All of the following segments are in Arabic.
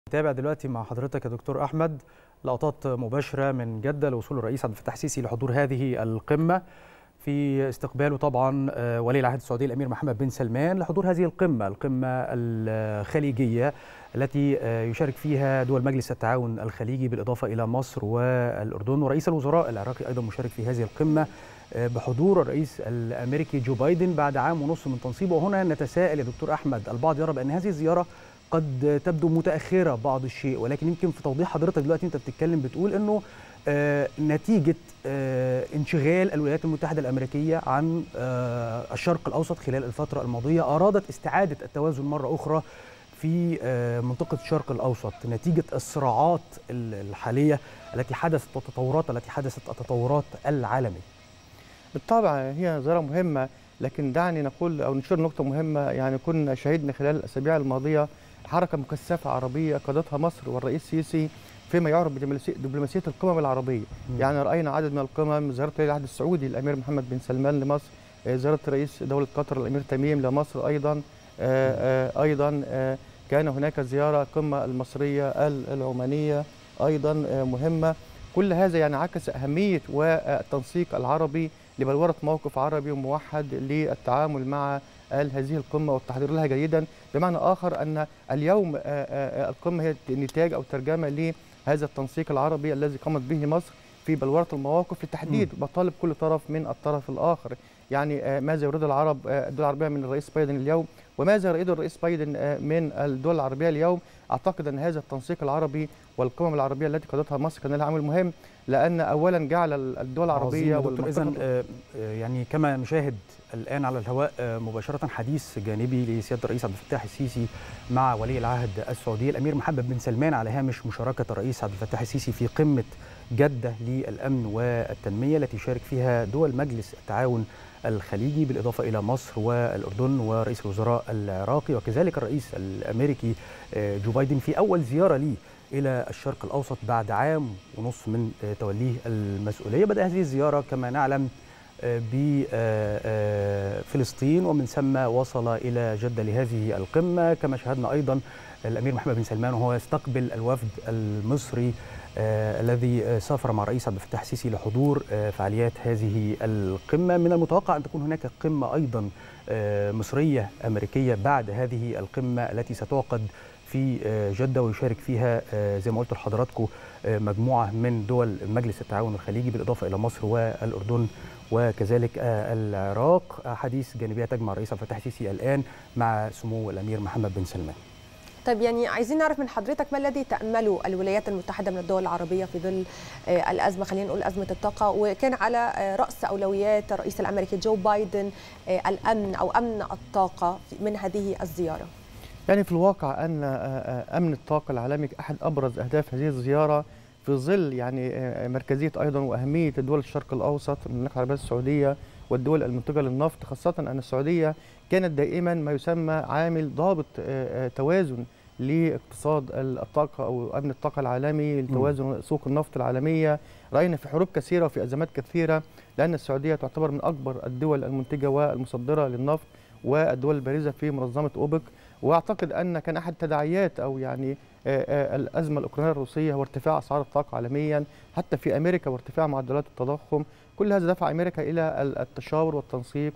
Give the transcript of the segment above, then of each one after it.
نتابع دلوقتي مع حضرتك يا دكتور أحمد لقطات مباشرة من جدة لوصول الرئيس عبد الفتاح السيسي لحضور هذه القمة في استقباله طبعا ولي العهد السعودي الأمير محمد بن سلمان لحضور هذه القمة الخليجية التي يشارك فيها دول مجلس التعاون الخليجي بالإضافة إلى مصر والأردن، ورئيس الوزراء العراقي أيضا مشارك في هذه القمة بحضور الرئيس الأمريكي جو بايدن بعد عام ونصف من تنصيبه. وهنا نتساءل يا دكتور أحمد، البعض يرى بأن هذه الزيارة قد تبدو متأخرة بعض الشيء، ولكن يمكن في توضيح حضرتك دلوقتي أنت بتتكلم بتقول أنه نتيجة انشغال الولايات المتحدة الأمريكية عن الشرق الأوسط خلال الفترة الماضية أرادت استعادة التوازن مرة أخرى في منطقة الشرق الأوسط نتيجة الصراعات الحالية التي حدثت والتطورات التي حدثت التطورات العالمية. بالطبع هي زيارة مهمة، لكن دعني نقول أو نشير نقطة مهمة. يعني كنا شهدنا خلال الأسابيع الماضية حركة مكثفة عربية قادتها مصر والرئيس السيسي فيما يعرف بدبلوماسية القمم العربية. يعني رأينا عدد من القمم، زيارة ولي العهد السعودي الأمير محمد بن سلمان لمصر، زيارة رئيس دولة قطر الأمير تميم لمصر أيضا كان هناك زيارة قمة المصرية العمانية أيضا مهمة. كل هذا يعني عكس أهمية والتنسيق العربي لبلورة موقف عربي وموحد للتعامل مع هذه القمة والتحضير لها جيدا. بمعنى آخر أن اليوم القمة هي نتاج أو ترجمة لهذا التنسيق العربي الذي قامت به مصر في بلورة المواقف لتحديد مطالب كل طرف من الطرف الآخر. يعني ماذا يريد الدول العربية من الرئيس بايدن اليوم، وماذا يريد الرئيس بايدن من الدول العربية اليوم. أعتقد أن هذا التنسيق العربي والقمم العربية التي قادتها مصر كان لها عامل مهم، لأن أولا جعل الدول العربية والمنطقة يعني كما نشاهد الآن على الهواء مباشرة حديث جانبي لسيادة الرئيس عبد الفتاح السيسي مع ولي العهد السعودي الأمير محمد بن سلمان على هامش مشاركة الرئيس عبد الفتاح السيسي في قمة جدة للأمن والتنمية التي يشارك فيها دول مجلس التعاون الخليجي بالإضافة إلى مصر والأردن ورئيس الوزراء العراقي وكذلك الرئيس الأمريكي جو بايدن في أول زيارة ليه إلى الشرق الأوسط بعد عام ونصف من توليه المسؤولية. بدأ هذه الزيارة كما نعلم بفلسطين ومن ثم وصل إلى جدة لهذه القمة، كما شاهدنا أيضا الأمير محمد بن سلمان وهو يستقبل الوفد المصري الذي سافر مع الرئيس عبد الفتاح السيسي لحضور فعاليات هذه القمة. من المتوقع أن تكون هناك قمة أيضا مصرية أمريكية بعد هذه القمة التي ستعقد في جدة ويشارك فيها زي ما قلت لحضراتكم مجموعة من دول مجلس التعاون الخليجي بالإضافة إلى مصر والأردن وكذلك العراق. حديث جانبية تجمع الرئيس عبد الفتاح السيسي الآن مع سمو الأمير محمد بن سلمان. طيب يعني عايزين نعرف من حضرتك ما الذي تأمله الولايات المتحدة من الدول العربية في ظل الأزمة، خلينا نقول أزمة الطاقة، وكان على رأس أولويات الرئيس الأمريكي جو بايدن الأمن أو أمن الطاقة من هذه الزيارة؟ يعني في الواقع أن أمن الطاقة العالمي أحد أبرز أهداف هذه الزيارة في ظل يعني مركزية أيضا وأهمية دول الشرق الأوسط، المملكة العربية السعودية والدول المنتجة للنفط، خاصة أن السعودية كانت دائما ما يسمى عامل ضابط توازن لاقتصاد الطاقة أو أمن الطاقة العالمي، لتوازن سوق النفط العالمية. رأينا في حروب كثيرة وفي أزمات كثيرة، لأن السعودية تعتبر من أكبر الدول المنتجة والمصدرة للنفط والدول البارزة في منظمة أوبك. واعتقد ان كان احد تداعيات او يعني الازمه الاوكرانيه الروسيه هو ارتفاع اسعار الطاقه عالميا حتى في امريكا وارتفاع معدلات التضخم. كل هذا دفع امريكا الى التشاور والتنسيق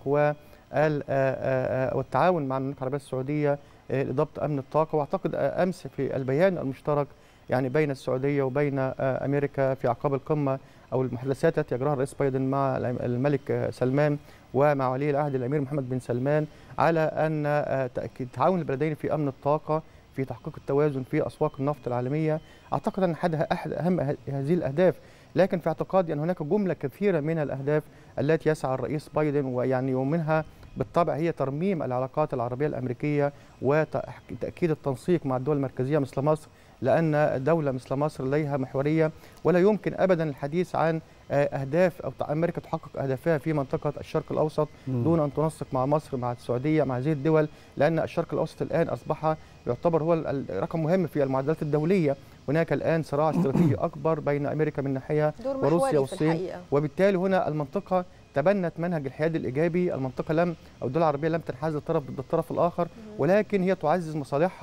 والتعاون مع المملكه العربيه السعوديه لضبط امن الطاقه. واعتقد امس في البيان المشترك يعني بين السعوديه وبين امريكا في اعقاب القمه او المحادثات التي يجراها الرئيس بايدن مع الملك سلمان ومع ولي العهد الامير محمد بن سلمان على ان تعاون البلدين في امن الطاقه في تحقيق التوازن في اسواق النفط العالميه. اعتقد ان احد اهم هذه الاهداف، لكن في اعتقادي ان هناك جمله كثيره من الاهداف التي يسعى الرئيس بايدن ويعني ومنها بالطبع هي ترميم العلاقات العربيه الامريكيه وتاكيد التنسيق مع الدول المركزيه مثل مصر، لان دوله مثل مصر لديها محوريه ولا يمكن ابدا الحديث عن اهداف او امريكا تحقق اهدافها في منطقه الشرق الاوسط دون ان تنسق مع مصر مع السعوديه مع هذه الدول، لان الشرق الاوسط الان اصبح يعتبر هو رقم مهم في المعادلات الدوليه. هناك الان صراع استراتيجي اكبر بين امريكا من ناحيه وروسيا والصين، وبالتالي هنا المنطقه تبنت منهج الحياد الايجابي. المنطقه او الدول العربيه لم تنحاز للطرف ضد الطرف الاخر، ولكن هي تعزز مصالحها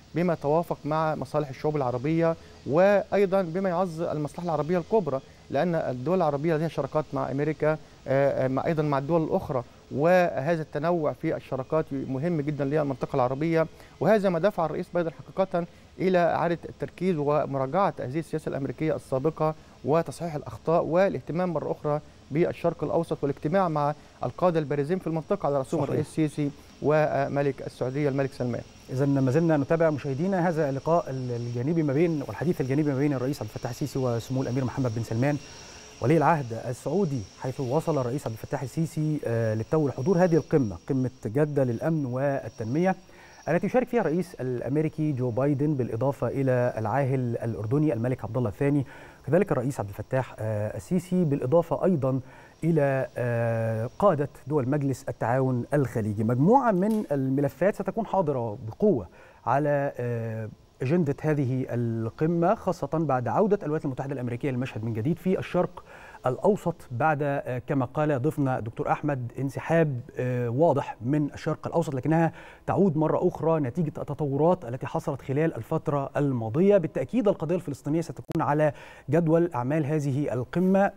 بما يتوافق مع مصالح الشعوب العربية، وأيضا بما يعزز المصلحة العربية الكبرى، لأن الدول العربية لديها شراكات مع أمريكا، أيضا مع الدول الأخرى، وهذا التنوع في الشراكات مهم جدا للمنطقة العربية. وهذا ما دفع الرئيس بايدن حقيقة إلى إعادة التركيز ومراجعة هذه السياسة الأمريكية السابقة وتصحيح الأخطاء والاهتمام مرة أخرى بالشرق الأوسط والاجتماع مع القادة البارزين في المنطقة على رأسهم الرئيس السيسي وملك السعودية الملك سلمان. إذا ما زلنا نتابع مشاهدينا هذا اللقاء الجانبي ما بين والحديث الجانبي ما بين الرئيس عبد الفتاح السيسي وسمو الأمير محمد بن سلمان ولي العهد السعودي، حيث وصل الرئيس عبد الفتاح السيسي للتو لحضور هذه القمة، قمة جدة للأمن والتنمية، التي يشارك فيها الرئيس الأمريكي جو بايدن بالإضافة إلى العاهل الأردني الملك عبد الله الثاني، كذلك الرئيس عبد الفتاح السيسي، بالإضافة أيضا إلى قادة دول مجلس التعاون الخليجي. مجموعة من الملفات ستكون حاضرة بقوة على أجندة هذه القمة، خاصة بعد عودة الولايات المتحدة الأمريكية للمشهد من جديد في الشرق الأوسط، بعد كما قال ضيفنا الدكتور أحمد انسحاب واضح من الشرق الأوسط، لكنها تعود مرة أخرى نتيجة التطورات التي حصلت خلال الفترة الماضية. بالتأكيد القضية الفلسطينية ستكون على جدول أعمال هذه القمة،